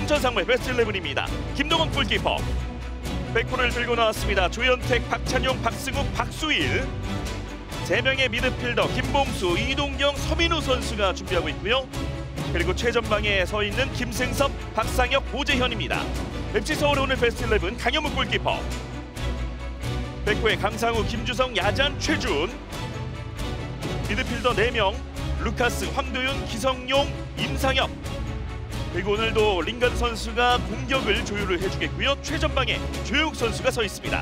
김천상무의 베스트 11입니다. 김동원 골키퍼. 백호를 들고 나왔습니다. 조현택, 박찬용, 박승욱, 박수일. 3명의 미드필더 김봉수, 이동경, 서민우 선수가 준비하고 있고요. 그리고 최전방에 서 있는 김승섭, 박상혁, 고재현입니다. FC서울의 오늘 베스트 11 강현무 골키퍼. 백호의 강상우, 김주성, 야잔, 최준. 미드필더 4명 루카스, 황도윤, 기성용, 임상엽. 그리고 오늘도 링가드 선수가 공격을 조율을 해주겠고요. 최전방에 조혁 선수가 서 있습니다.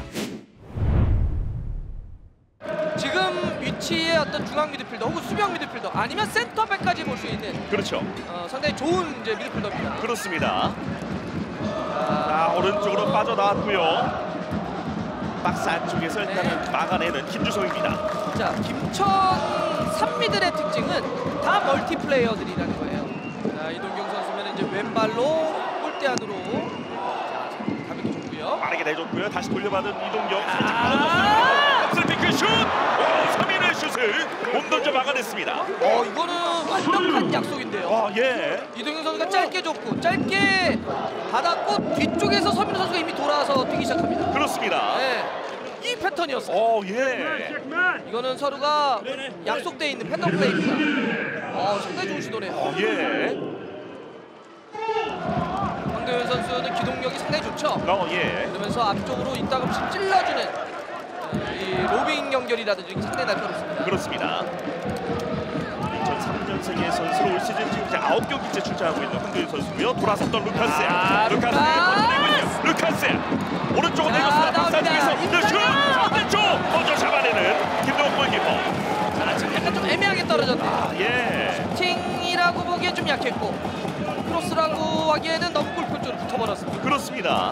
지금 위치의 어떤 중앙 미드필더 혹은 수비형 미드필더 아니면 센터백까지 볼 수 있는 그렇죠. 상당히 좋은 이제 미드필더입니다. 그렇습니다. 자, 오른쪽으로 빠져나왔고요. 박스 안쪽에서 일단은 막아내는 김주성입니다. 자, 김천 3미들의 특징은 다 멀티플레이어들이라는 거예요. 자, 이동경 선수는 이제 왼발로 골대 안으로 가볍게 줬고요. 빠르게 내줬고요. 다시 돌려받은 이동경. 슬피크 슛! 3인의 슛을 몸 던져 막아냈습니다. 이거는 완벽한 약속인데요. 예. 이동경 선수가 짧게 줬고 짧게 받았고 뒤쪽에서 서민우 선수가 이미 돌아와서 뛰기 시작합니다. 그렇습니다. 네. 이 패턴이었어요. 예. 이거는 서로가 약속돼 있는 패턴 플레이입니다. 상당히 좋은 시도네요. 예. 황도현 선수는 기동력이 상당히 좋죠. 예. 그러면서 앞쪽으로 이따금씩 찔러주는 이 로빙 연결이라든지 상당히 날카롭습니다. 그렇습니다. 2003년생의 선수로 올 시즌 지금 이제 9경기째 출전하고 있는 황도현 선수고요. 돌아섰던 루카스. 루카스 오른쪽으로 내렸습니다. 박스 안쪽에서 슛! 반대쪽 먼저 잡아내는 김동원 골키퍼. 자, 지금 약간 좀 애매하게 떨어졌네요. 예. 슈팅이라고 보기엔 좀 약했고 크로스라고 하기에는 너무 골프 쪽으로 붙어버렸습니다. 그렇습니다.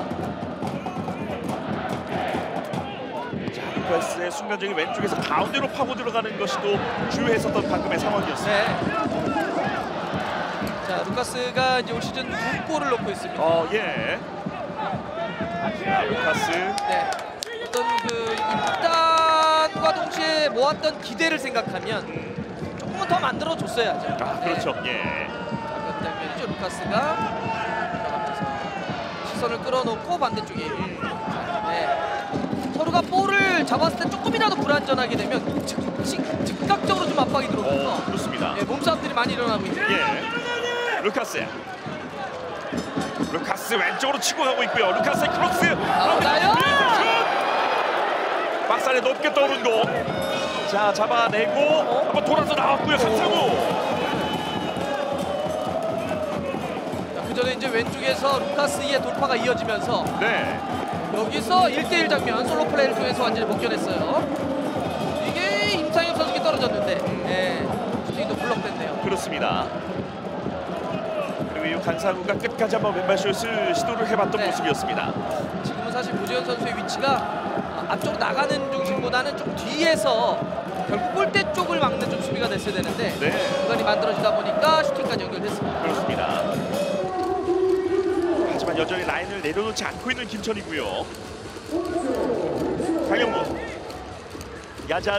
자, 루카스의 순간적인 왼쪽에서 가운데로 파고 들어가는 것이 또 주요했었던 방금의 상황이었습니다. 네. 자, 루카스가 이제 올 시즌 2골을 넣고 있습니다. 예. 자, 루카스. 네. 어떤 그 입단과 동시에 모았던 기대를 생각하면 조금은 더 만들어 줬어야죠. 그렇죠. 네. 예. 장면이죠. 루카스가 시선을 끌어놓고 반대쪽에. 네. 서로가 볼을 잡았을 때 조금이라도 불안전하게 되면 즉각적으로 좀 압박이 들어오면서 그렇습니다. 예, 몸싸움들이 많이 일어나고 있죠. 예. 루카스 왼쪽으로 치고 가고 있고요. 루카스의 크로스. 나요? 박스 안에 높게 떠오른 거. 자, 잡아내고 한번 돌아서 나왔고요. 강상우. 그 전에 이제 왼쪽에서 루카스의 돌파가 이어지면서 네. 여기서 1대1 장면 솔로 플레이를 통해서 완전히 벗겨냈어요. 이게 임상엽 선수가 떨어졌는데 슈팅도 블럭됐네요. 그렇습니다. 그리고 이 강상우가 끝까지 한번 왼발슛을 시도를 해봤던 모습이었습니다. 지금은 사실 고재현 선수의 위치가 앞쪽으로 나가는 중심보다는 좀 뒤에서 결국 골대 쪽을 막는 좀 수비가 됐어야 되는데 공간이 만들어지다 보니까 슈팅까지 연결됐습니다. 그렇습니다. 하지만 여전히 라인을 내려놓지 않고 있는 김천이고요. 강현무, 야잔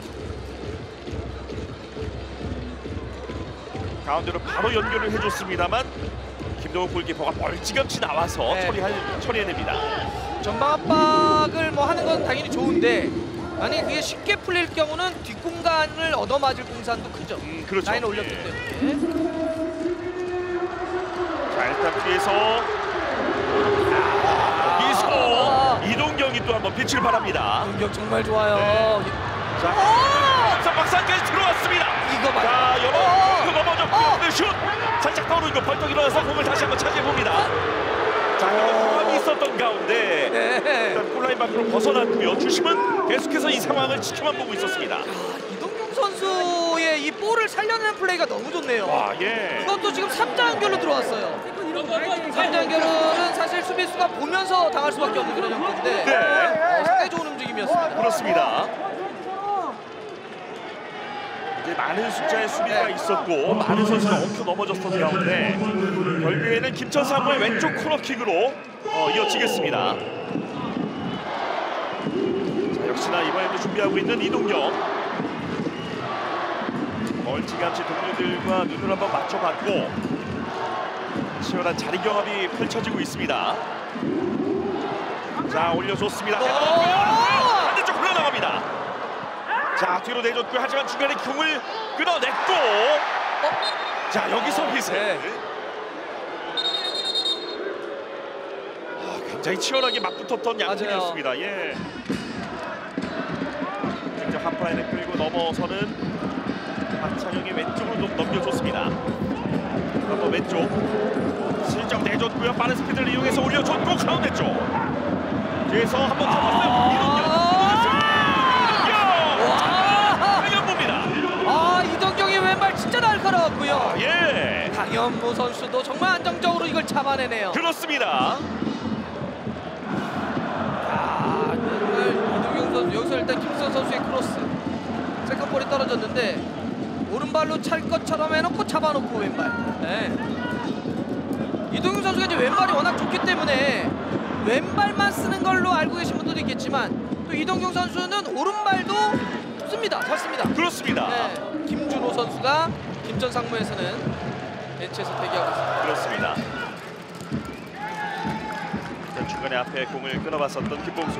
가운데로 바로 연결을 해줬습니다만 김동원 골키퍼가 멀찌감치 나와서 처리해냅니다. 전방 압박을 뭐 하는 건 당연히 좋은데 만약에 그게 쉽게 풀릴 경우는 뒷공간을 얻어맞을 공산도 크죠. 그렇죠. 라인을 올렸기 때문에. 자, 일단 뒤에서 이동경이 또 한번 빛을 발합니다. 공격 정말 좋아요. 네. 자, 박스안까지 들어왔습니다. 이거 맞아. 자, 여러 넘어졌고 슛! 살짝 떠오르는 거 벌떡 일어나서 공을 다시 한번 차지해봅니다. 자, 공간이 있었던 가운데 일단 골라인 밖으로 벗어났고요. 주심은 계속해서 이 상황을 지켜만 보고 있었습니다. 이동경 선수의 이 볼을 살려내는 플레이가 너무 좋네요. 예. 이것도 지금 3자 연결로 들어왔어요. 3자 연결은 사실 수비수가 보면서 당할 수밖에 없는 그런 형태인데 상당히 좋은 움직임이었습니다. 그렇습니다. 이제 많은 숫자의 수비가 있었고 많은 선수가 엉켜 넘어졌던 가운데 결국에는 김천상무의 왼쪽 코너킥으로 이어지겠습니다. 자, 역시나 이번에도 준비하고 있는 이동경. 멀찌감치 동료들과 눈을 한번 맞춰봤고 치열한 자리 경합이 펼쳐지고 있습니다. 자, 올려줬습니다. 반대쪽 흘러나갑니다. 자, 뒤로 내줬고요. 하지만 중간에 공을 끊어냈고 자, 여기서 휘슬. 굉장히 치열하게 맞붙었던 양팀이었습니다. 예. 직접 하프라인을 끌고 넘어서는 박찬용이 왼쪽으로 넘겨줬습니다. 한번 왼쪽 슬쩍 내줬고요. 빠른 스피드를 이용해서 올려줬고 가운데 쪽 뒤에서 한번 잡았어요. 이동경 이동경의 왼발 진짜 날카로웠고요. 예. 강현무 선수도 정말 안정적으로 이걸 잡아내네요. 그렇습니다. 이동경 선수 여기서 일단 김수현 선수의 크로스 세컨볼이 떨어졌는데 오른발로 찰 것처럼 해놓고 잡아놓고 왼발. 네. 이동경 선수가 이제 왼발이 워낙 좋기 때문에 왼발만 쓰는 걸로 알고 계신 분들도 있겠지만 또 이동경 선수는 오른발도 씁니다. 잘 씁니다. 그렇습니다. 네. 김준호 선수가 김천 상무에서는 벤치에서 대기하고 있습니다. 그렇습니다. 중간에 앞에 공을 끊어봤었던 김봉수.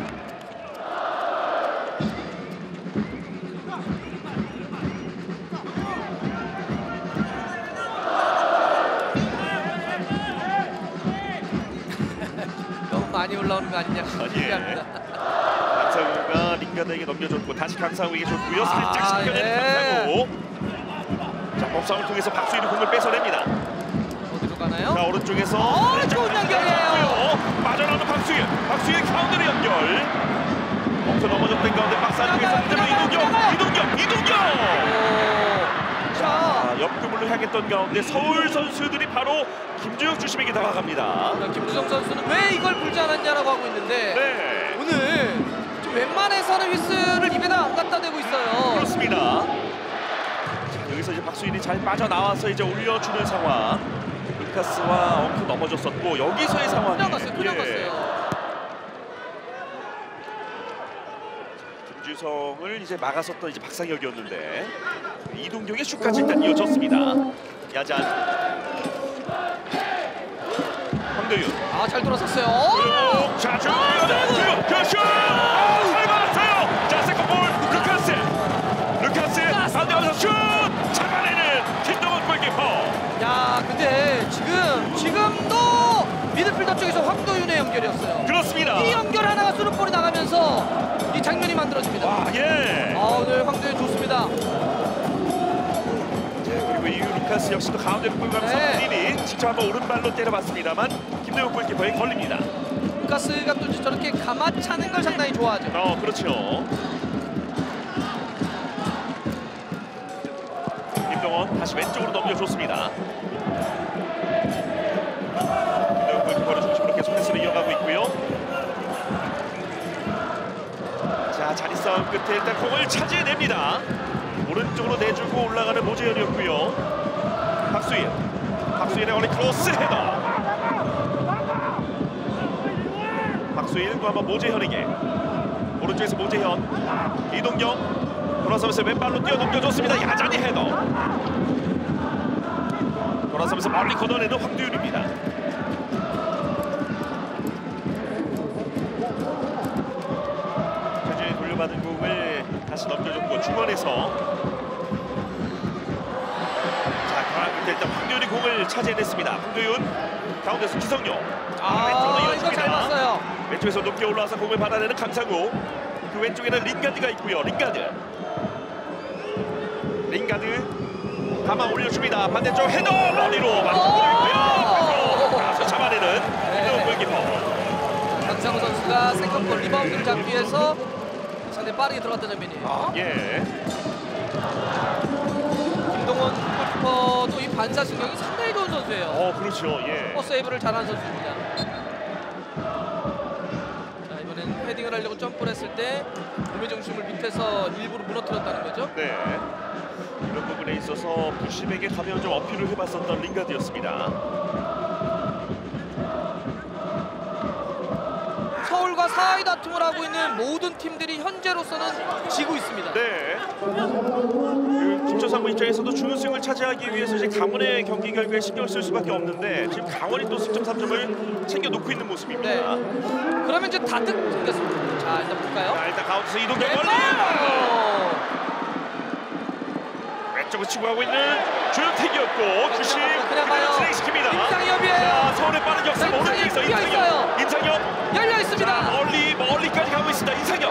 너무 많이 올라오는 거 아니냐 생각합니다. 강상우가 링가드에게 넘겨줬고 다시 강상우에게 줬고요. 살짝 씻겨내는 강상우. 자, 몸싸움을 통해서 박수일이 공을 뺏어냅니다. 어디로 가나요? 자, 오른쪽에서 좋은 연결이에요. 빠져나오는 박수일. 박수일 가운데로 연결. 멈춰 넘어졌던 가운데 박스 안쪽에서 그대로 이동경. 자, 옆구물로 향했던 가운데 서울 선수들이 바로 김주영 주심에게 다가갑니다. 김주성 선수는 왜 이걸 불지 않았냐라고 하고 있는데 오늘 좀 웬만해서는 휘슬을 입에다 안 갖다 대고 있어요. 그렇습니다. 자, 여기서 이제 박수일이 잘 빠져나와서 이제 올려주는 상황. 루카스와 엉크 넘어졌었고 여기서의 상황이 그냥 갔어요. 김주성을 이제 막았었던 이제 박상혁이었는데 이동경의 슛까지 일단 이어졌습니다. 야잔 황도윤 잘 돌아섰어요. 자, 슛! 잘 맞았어요. 자, 세컨볼 루카스 반대 가면서 슛! 잡아내는 김동원 골키퍼. 야, 근데 지금도 미드필더 쪽에서 황도윤의 연결이었어요. 그렇습니다. 이 연결 하나가 수루볼이 나가면서 이 장면이 만들어집니다. 오늘 황도윤 좋습니다. 그리고 이 루카스 역시도 가운데로 끌고 가면서 본인이 직접 한번 오른발로 때려봤습니다만 김도영 골키퍼에 걸립니다. 루카스가 또 저렇게 감아차는 걸 상당히 좋아하죠. 그렇죠. 김동원 다시 왼쪽으로 넘겨줬습니다. 김도영 골키퍼를 중심으로 계속 패스를 이어가고 있고요. 자, 자리 싸움 끝에 일단 공을 차지해냅니다. 오른쪽으로 내주고 올라가는 모재현이었고요. 박수일의 어리 크로스 헤더. 박수일 또 한번 모재현에게 오른쪽에서 모재현 이동경 돌아서면서 왼발로 뛰어넘겨줬습니다. 야잔이 헤더. 돌아서면서 멀리 걷어내는 황도윤입니다. 최준이 돌려받은 공을 다시 넘겨줬고 중원에서 일단 황도윤이 공을 차지해냈습니다. 황도윤 가운데서 기성용 왼쪽으로 이거 잘 봤어요. 왼쪽에서 높게 올라와서 공을 받아내는 강상우. 그 왼쪽에는 링가드가 있고요. 링가드 감아 올려줍니다. 반대쪽 헤더 머리로 맞고 있고요. 잡아내는 김동원 골키퍼. 강상우 선수가 세컨볼 리바운드를 잡기 위해서 상당히 빠르게 들어갔던 장면이에요. 김동원 골키퍼도 이 반사 신경이 상당히 좋은 선수예요. 그렇죠. 세이브를 잘하는 선수입니다. 자, 이번엔 헤딩을 하려고 점프를 했을 때 몸의 중심을 밑에서 일부러 무너뜨렸다는 거죠. 이런 부분에 있어서 부심에게 가면 좀 어필을 해봤었던 링가드였습니다. 서울과 4위 다툼을 하고 있는 모든 팀들이 현재로서는 지고 있습니다. 김초성 강원 입장에서도 준우승을 차지하기 위해서 이제 강원의 경기 결과에 신경을 쓸 수밖에 없는데 지금 강원이 또 승점 3점을 챙겨 놓고 있는 모습입니다. 네. 그러면 이제 다득 생겼습니다. 자, 일단 볼까요? 자, 일단 가운데서 이동경 멀리 왼쪽으로 치고 가고 있는 조현택이었고 주심 그냥 가요. 진행시킵니다. 임상엽이에요. 자, 서울의 빠른 역습 오른쪽에서 있어요. 임상엽 열려 있습니다. 자, 멀리까지 가고 있습니다. 임상엽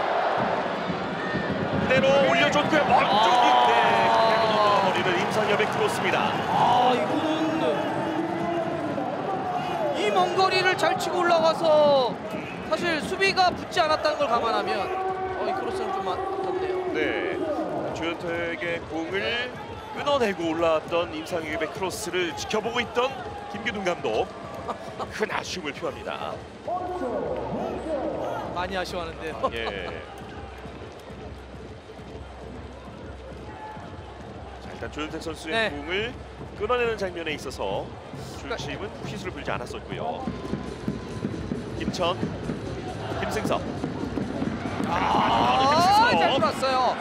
그대로 올려줬고요. 먼쪽인데 그대로 넘어버리는 임상엽의 크로스입니다. 아, 이거는 이 먼 거리를 잘 치고 올라가서 사실 수비가 붙지 않았다는 걸 감안하면 이 크로스는 좀 아깝네요. 네, 조현택의 공을 끊어내고 올라왔던 임상엽의 크로스를 지켜보고 있던 김기동 감독 큰 아쉬움을 표합니다. 많이 아쉬워하는데요. 예. 자, 일단 조현택 선수의 네. 공을 끊어내는 장면에 있어서 주심은 휘슬을 불지 않았었고요. 김천, 김승섭. 잘 풀었어요.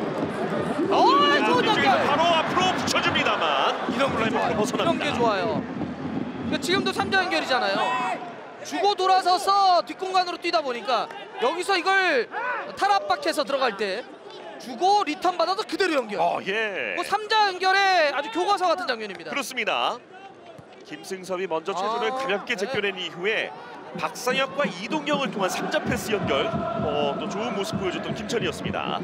좋은 연결. 바로 앞으로 붙여줍니다만 이런 라인으로 벗어납니다. 이런 게 좋아요. 그러니까 지금도 3자 연결이잖아요. 주고 돌아서서 뒷공간으로 뛰다 보니까 여기서 이걸 탈압박해서 들어갈 때 주고 리턴 받아서 그대로 연결. 예. 뭐 3자 연결의 아주 교과서 같은 장면입니다. 그렇습니다. 김승섭이 먼저 체중을 가볍게 제껴낸 이후에 박상혁과 이동경을 통한 3자 패스 연결 또 좋은 모습 보여줬던 김천이었습니다.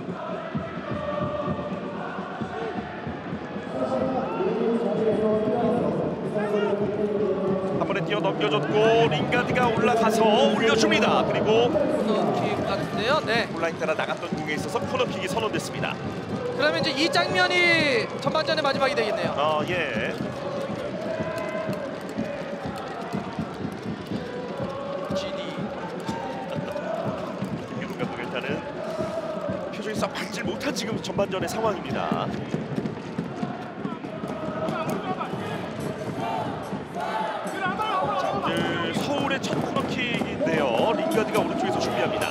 한 번에 뛰어 넘겨줬고 링가드가 올라가서 올려줍니다. 그리고 코너킥 같은데요. 네. 온라인 따라 나갔던 공에 있어서 코너킥이 선언됐습니다. 그러면 이제 이 장면이 전반전의 마지막이 되겠네요. 예. 지니. 김기동 감독 일단은 표정이 썩 밝지 못한 지금 전반전의 상황입니다. 자, 오늘 서울의 첫 코너킥인데요. 링가드가 오른쪽에서 준비합니다.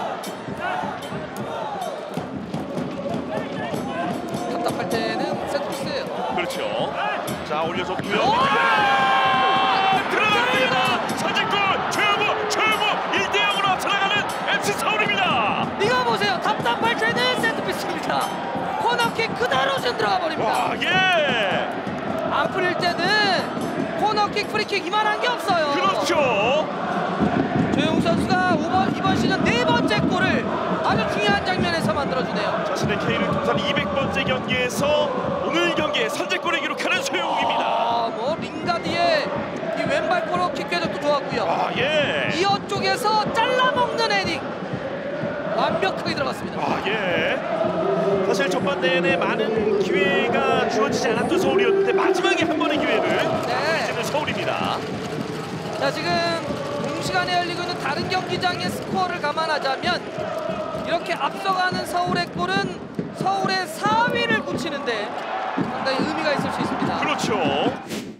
답답할 때는 세트피스예요. 그렇죠. 자, 올려줬고요. 들어갑니다. 선제골 최우무 1대0으로 앞서나가는 MC 서울입니다. 이거 보세요. 답답할 때는 세트피스입니다. 코너킥 그대로 좀 들어가 버립니다. 와, 예. 안 풀릴 때는 코너킥, 프리킥 이만한 게 없어요. 그렇죠. 조용 선수가 이번 시즌 4번째 골을 아주 중요한 장면에서 만들어주네요. 자신의 K리그 통산 200번째 경기에서 오늘 경기에 선제골을 기록하는 소영욱입니다. 뭐 링가드의 이 왼발 코너킥 궤적도 좋았고요. 예. 이어 쪽에서 잘라먹는 헤딩 완벽하게 들어갔습니다. 예. 사실 전반 내내 많은 기회가 주어지지 않았던 서울이었는데 마지막에 한 번의 기회를 가지는 서울입니다. 자, 지금 동시간에 열리고 있는 다른 경기장의 스코어를 감안하자면 이렇게 앞서가는 서울의 골은 서울의 4위를 굳히는데 상당히 의미가 있을 수 있습니다. 그렇죠.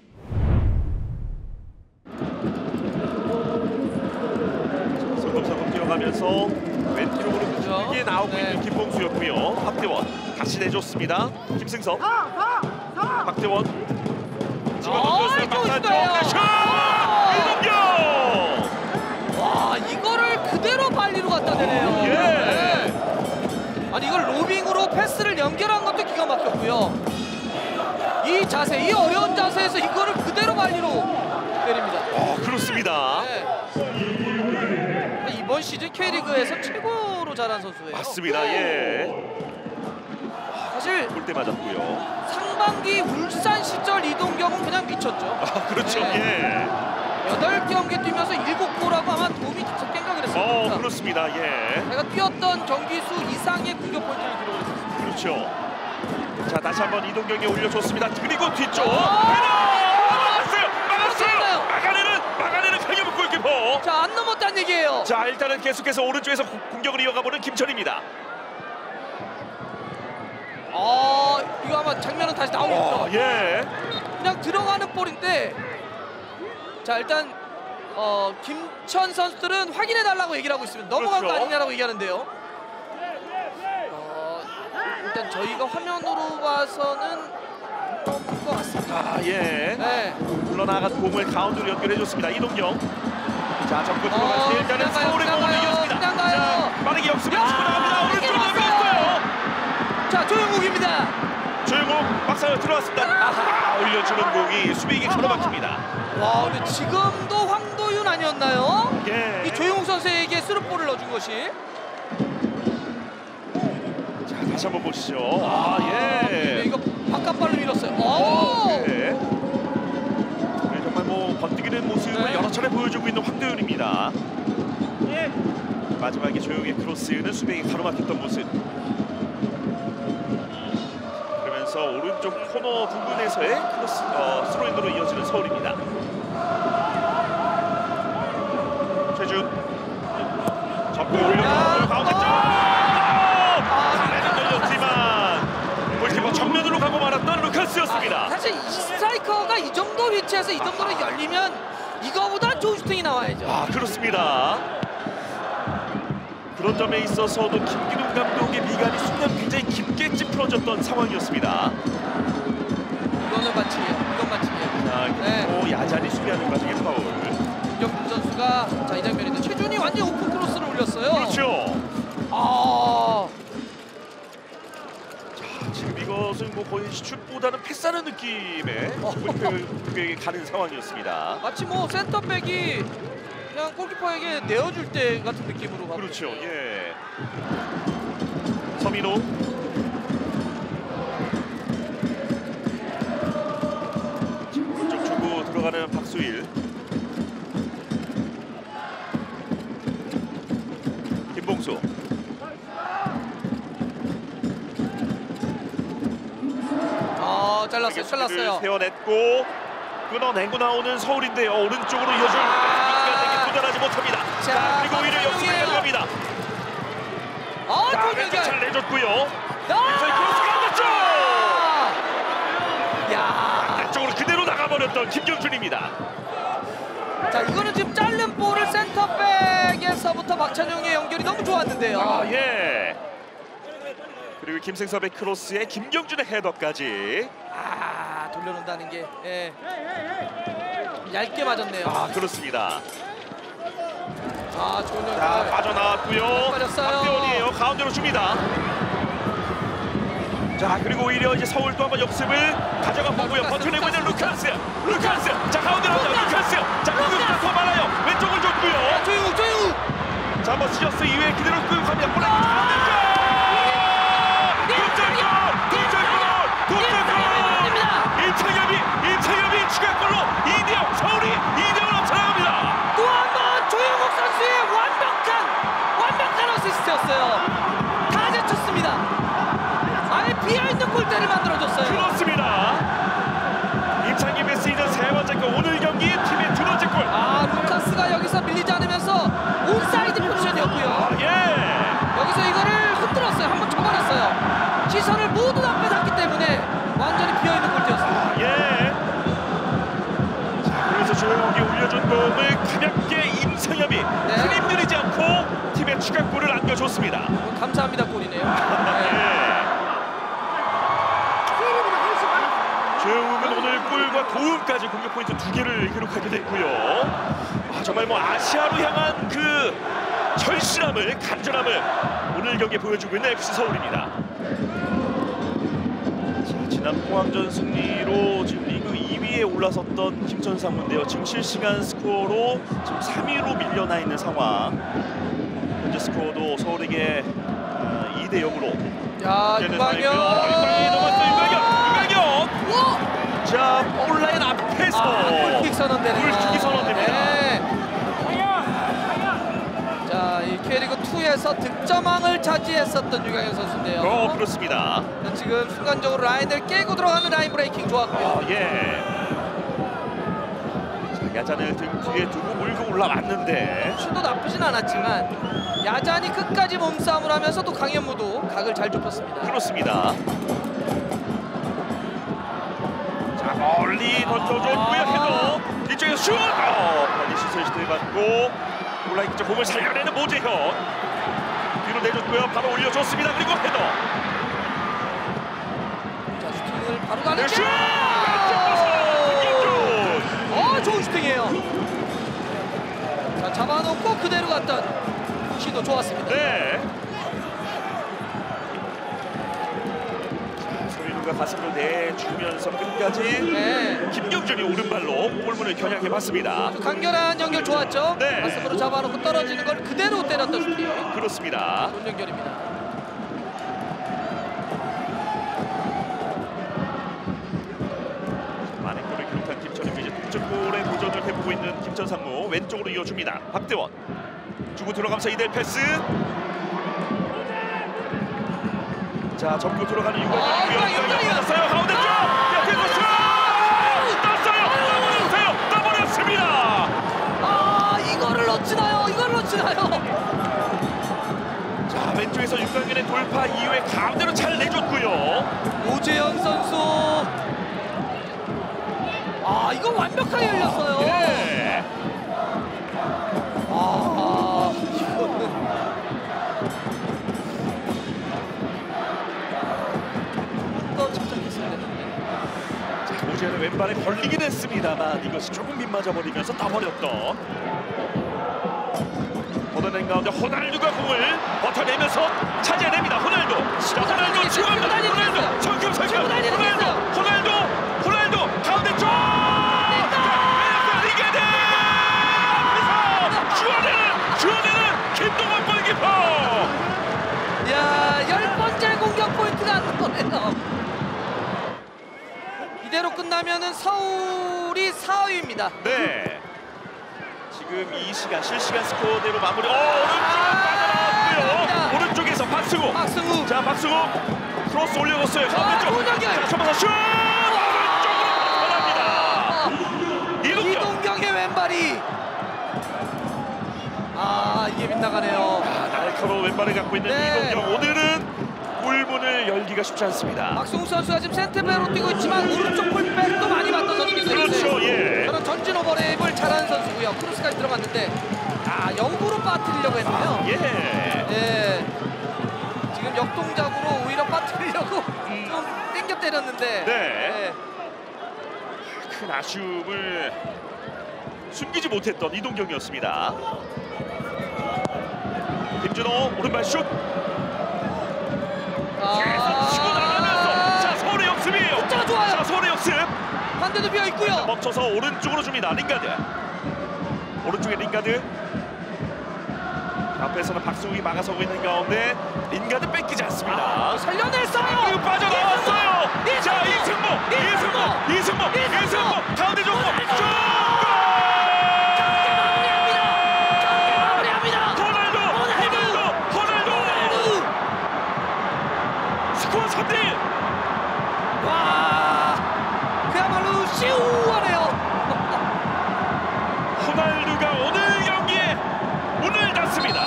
성공사고 뛰어가면서 왼뒤로 오른쪽 길게 나오고 있는 김봉수였고요. 박대원 다시 내줬습니다. 김승섭, 박대원 집어넣었어요. 막판쪽 슛! 이동경! 와, 이거를 그대로 발리로 갖다 대네요. 예. 아니 이걸 로빙으로 패스를 연결한 것도 기가 막혔고요. 이 자세, 이 어려운 자세에서 이거를 그대로 발리로 때립니다. 그렇습니다. 이번 시즌 K리그에서 최고로 잘한 선수예요. 맞습니다. 예. 사실 골대 맞았고요. 상반기 울산 시절 이동경은 그냥 미쳤죠. 그렇죠. 예. 8경기 뛰면서 7골하고 아마 도움이 득점인가 그랬습니다. 그렇습니다. 예. 제가 뛰었던 경기수 이상의 공격 포인트를 기록했습니다. 그렇죠. 자, 다시 한번 이동경이 올려줬습니다. 그리고 뒤쪽 막았어요. 막아내는 강현무 골키퍼. 자, 안 넘었다는 얘기예요. 자, 일단은 계속해서 오른쪽에서 공격을 이어가보는 김천입니다. 이거 아마 장면은 다시 나오겠죠. 예. 그냥 들어가는 볼인데, 자 일단 김천 선수들은 확인해 달라고 얘기를 하고 있습니다. 넘어간 그렇죠. 거 아니냐라고 얘기하는데요. 일단 저희가 화면으로 봐서는 것 같습니다. 아, 예. 네. 물러나간 공을 가운데로 연결해줬습니다. 이동경. 자, 접근 들어갈 때 일단은 서울의 공을 이겼습니다. 그냥 가요. 자, 빠르게 역습을 치고 나갑니다. 오른쪽으로 넘겼어요. 자, 조용욱입니다. 조용욱 박사로 들어왔습니다. 아하, 올려주는 공이 수비에게 가로막힙니다. 와, 근데 지금도 황도윤 아니었나요? 예. 이 조용욱 선수에게 스루볼을 넣어준 것이. 자, 다시 한번 보시죠. 아, 예. 이거 바깥발로 밀었어요. 오! 네. 네, 정말 뭐 번뜩이는 모습을 네. 여러 차례 보여주고 있는 황도윤입니다. 예. 마지막에 조용의 크로스는 수비에게 가로막혔던 모습. 그러면서 오른쪽 코너 부분에서의 크로스 스로인으로 이어지는 서울입니다. 최준 접근 올려서 가운데 쪽! 잘해는 걸렸지만 골키퍼 정면으로 가고 말았던 루카스였습니다. 사실 이 스트라이커가 이 정도 위치에서 이 정도로 열리면 이거보다 좋은 슈팅이 나와야죠. 아, 그렇습니다. 그런 점에 있어서도 김기동 감독의 미간이 순간 굉장히 깊게 찌푸러졌던 상황이었습니다. 이거는 맞히네요. 이건 맞히네요. 자, 그리고 야자리 수비하는 과정의 파울. 김경준 선수가 자, 이 장면인데 최준이 완전 오픈 크로스를 올렸어요. 그렇죠. 아, 자, 지금 이것은 뭐 거의 슛보다는 패스하는 느낌의 골키퍼에게 가는 상황이었습니다. 마치 뭐 센터백이 그냥 골키퍼에게 내어줄 때 같은 느낌으로 가고. 그렇죠. 예. 서민호. 자, 오른쪽 주고 들어가는 박수일. 김봉수. 잘랐어요. 세워냈고 끊어내고 나오는 서울인데요. 오른쪽으로 이어줄 끝까지 도달하지 못합니다. 자, 그리고 오히려 역습을 가져갑니다. 자, 왼쪽 잘 내줬고요. 왼쪽 크로스가 안 됐죠. 야, 안쪽으로 그대로 나가버렸던 김경준입니다. 자, 이거는 지금 짧은 볼을 센터백에서부터 박찬용의 연결이 너무 좋았는데요. 아, 예. 그리고 김승섭의 크로스에 김경준의 헤더까지. 아, 돌려놓는다는 게 예. 얇게 맞았네요. 아, 그렇습니다. 아, 좋은 연결. 자, 빠져나왔고요. 빠졌어요. 박대원이에요. 가운데로 줍니다. 자, 그리고 오히려 이제 서울 또 한번 역습을 가져가 보고요. 버텨내고 있는 루카스. 자, 가운데로 합니다. 루카스. 자, 공격수가 더 많아요. 왼쪽을 줬고요. 조용욱. 자, 한번 찢었어 이후에 그대로 끌고 갑니다. 볼라인 임창엽이 추가골로 2대0 서울이 2대0을 앞서나갑니다. 또 한 번 조용욱 선수의 완벽한 어시스트였어요. 다 제쳤습니다. 아예 비어있는 골대를 만들어줬어요. 그렇습니다. 임창엽의 시즌 세 번째 골, 오늘 경기 팀의 두 번째 골. 아, 루카스가 여기서 밀리지 않으면서 온사이드 포지션이었고요. 아, 예. 여기서 이거를 흔들었어요. 한번 쳐버렸어요. 시선을 모두 다 뺏었기 때문에 완전히 비어있는 골대였습니다. 아, 예. 자, 그래서 조용욱이 올려준 공을 가볍게 임창엽이 힘 들이지 않고 팀의 추가골을 안겨줬습니다. 감사합니다 골이네요. 조용욱은 오늘 골과 도움까지 공격 포인트 2개를 기록하게 됐고요. 아, 정말 뭐 아시아로 향한 그 절실함을, 간절함을 오늘 경기에 보여주고 있는 FC 서울입니다. 자, 지난 포항전 승리로 지금 리그 2위에 올라섰던 김천상무인데요. 지금 실시간 스코어로 지금 3위로 밀려나 있는 상황. 현재 스코어도 서울에게 2대0으로. 야, 유광현. 자, 온라인 앞에서 골킥 선언되네요. 골킥이 선언됩니다. 네. 자, 이 K리그 2에서 득점왕을 차지했었던 유광현 선수인데요. 그렇습니다. 지금 순간적으로 라인을 깨고 들어가는 라인 브레이킹 좋았고요. 예. 자, 야잔을 등 뒤에 두고 몰고 올라왔는데 슛도 나쁘진 않았지만 야잔이 끝까지 몸싸움을 하면서 또 강현무도 각을 잘 좁혔습니다. 그렇습니다. 자, 멀리 던져줬고요. 헤더 뒤쪽에서 슛! 빨리 시선 시도해 받고 온라인 쪽 공을 살려내는 모재현. 뒤로 내줬고요. 바로 올려줬습니다. 그리고 헤더. 바로 가는 슛! 좋은 슈팅이에요. 자, 잡아놓고 그대로 갔던 시도 좋았습니다. 네. 소윤우가 가슴으로 내주면서 끝까지 네. 김경준이 오른발로 골문을 겨냥해봤습니다. 아주 간결한 연결 좋았죠. 네. 가슴으로 잡아놓고 떨어지는 걸 그대로 때렸던 슈팅. 그렇습니다. 좋은 연결입니다. 많은 골을 기록한 김천이 이제 득점골에 도전을 해보고 있는 김천상무 왼쪽으로 이어줍니다. 박대원 주고 들어가면서 이대 패스. 자, 접고 들어가는 유관이 맞았어요. 가운데 쪽. 떠버렸습니다. 이거를 놓치나요? 이걸 놓치나요? 자, 왼쪽에서 윤광현의 돌파 이후에 가운데로 잘 내줬고요. 오재현 선수. 이거 완벽하게 열렸어요. 네. 이거는 더 침착했어야 되는데. 자, 오재현의 왼발에 걸리긴 했습니다만 이것이 조금 빗맞아 버리면서 떠버렸던. 걷어낸 가운데 호날두가 공을 버텨내면서 차지해냅니다. 호날두. 자, 호날두 중앙. 호날두 성큼 호날두 가운데 쪽. 리게드 앞에서 주어내는 김동원 골키퍼. 야, 10번째 공격 포인트가 나오네요. 이대로 끝나면은 서울이 4위입니다. 네. 지금 이 시간 실시간 스코어대로 마무리. 오른쪽으로 빠져나왔고요. 오른쪽에서 박승우. 자, 박승우 크로스 올려줬어요. 가운데 쪽. 자, 쳐봐서 슛. 오른쪽으로 벗어납니다. 이동경의 왼발이. 이게 빗나가네요. 날카로운 왼발을 갖고 있는 네. 이동경. 오늘은 골문을 열기가 쉽지 않습니다. 박승우 선수가 지금 센터백으로 뛰고 있지만 오른쪽 풀백도 많이 봤던 선수입니다. 그렇죠. 예. 저는 전진 오버랩을 잘하는 선수고요. 크로스까지 들어갔는데 역으로 빠뜨리려고 했네요. 예. 지금 역동작으로 오히려 빠뜨리려고 좀 땡겨 때렸는데. 네. 큰 아쉬움을 숨기지 못했던 이동경이었습니다. 김준호 오른발 슛. 치고 나가면서 자, 서울의 역습이에요. 숫자가 좋아요. 자, 서울의 역습. 반대도 비어 있고요. 멈춰서 오른쪽으로 줍니다. 링가드. 오른쪽에 링가드. 앞에서는 박승욱이 막아서고 있는 가운데 링가드 뺏기지 않습니다. 살려냈어요. 그리고 빠져나왔어요. 자, 이승모 가운데 줬고 슛! 호날두 스코어 3대1. 그야말로 시우하네요. 호날두가 오늘 경기에 문을 닫습니다.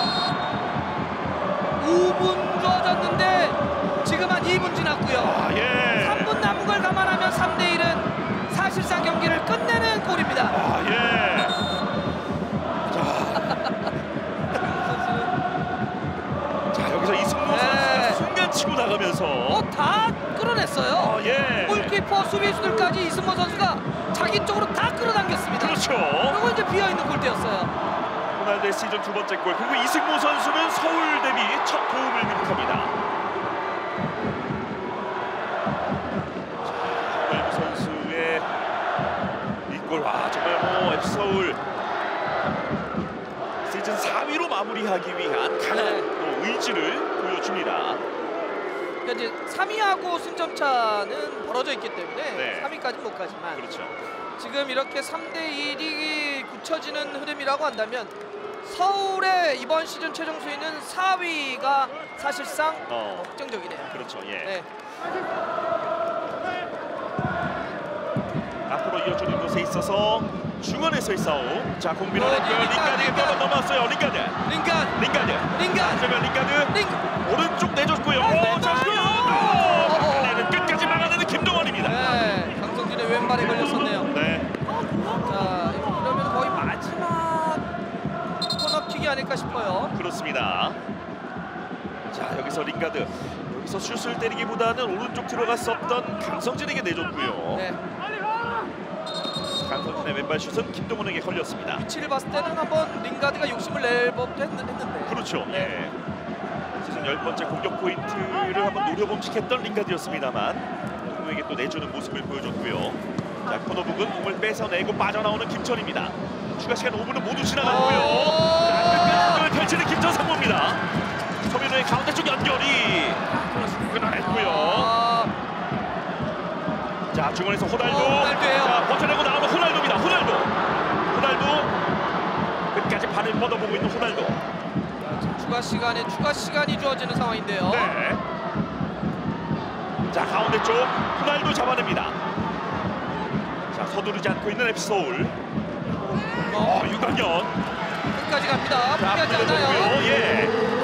5분 주어졌는데 지금 한 2분 지났고요. 3분 남은 걸 감안하면 3대1은 사실상 경기를 끝내는 골입니다. 자, 여기서 이승모 선수가 순간 치고 나가면서 다 끌어냈어요. 골키퍼 수비수들까지 이승모 선수가 자기 쪽으로 다 끌어당겼습니다. 그렇죠. 그리고 이제 비어있는 골대였어요. 호날두의 시즌 2번째 골. 그리고 이승모 선수는 서울 데뷔 첫 도움을 기록합니다. 호날두 선수의 이 골, 정말 FC 서울 시즌 4위로 마무리하기 위한 강한 의지를 보여줍니다. 그러니까 이제 3위하고 승점차는 벌어져 있기 때문에 3위까지는 못 가지만 그렇죠. 지금 이렇게 3대1이 굳혀지는 흐름이라고 한다면 서울의 이번 시즌 최종 순위는 4위가 사실상 확정적이네요. 그렇죠. 네. 앞으로 이어주는 곳에 있어서 중원에서의 싸움. 자, 공 밀어냈고요. 링가드가 넘어왔어요. 링가드. 하지만 링가드 오른쪽 내줬고요. 끝까지 막아내는 김동원입니다. 강성진의 왼발에 걸렸었네요. 자, 이러면 거의 마지막 코너킥이 아닐까 싶어요. 그렇습니다. 자, 여기서 링가드. 여기서 슛을 때리기보다는 오른쪽 들어갔었던 있던 강성진에게 내줬고요. 네. 강성진의 왼발 슛은 김동훈에게 걸렸습니다. 위치를 봤을 때는 한번 링가드가 욕심을 낼 법도 했는데. 그렇죠. 네. 예. 시즌 10번째 공격 포인트를 한번 노려봄직했던 링가드였습니다만 누구에게 또 내주는 모습을 보여줬고요. 자, 코너 부근 공을 뺏어내고 빠져나오는 김천입니다. 추가 시간 5분은 모두 지나갔고요. 공을 펼치는 김천 상무입니다. 서민호의 가운데 쪽 연결이 끊어냈고요. 자, 중원에서 호날두. 호날두예요. 자, 버텨내고 나오는 호날두입니다. 호날두 끝까지 발을 뻗어보고 있는 호날두. 지금 추가 시간이 주어지는 상황인데요. 네. 자, 가운데 쪽 호날두 잡아냅니다. 자, 서두르지 않고 있는 FC 서울. 유강현. 끝까지 갑니다. 자, 포기하지 않아요. 풀려줬고요. 예.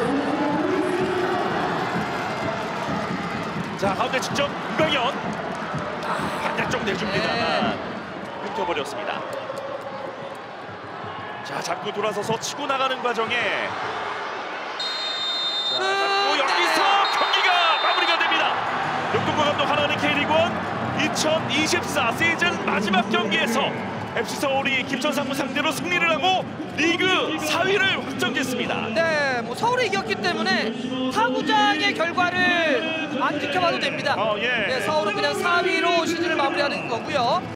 자, 가운데 직접 유강현. 반대쪽 내줍니다만 끊겨버렸습니다. 자, 잡고 돌아서서 치고 나가는 과정에 자, 잡고 여기서 경기가 마무리가 됩니다. 역동과 감독 하나는 K리그1 2024 시즌 마지막 경기에서 FC 서울이 김천 상무 상대로 승리를 하고 리그 4위를 확정짓습니다. 네, 뭐 서울이 이겼기 때문에 타구장의 결과를 안 지켜봐도 됩니다. 예. 네, 서울은 그냥 4위로 시즌을 마무리하는 거고요.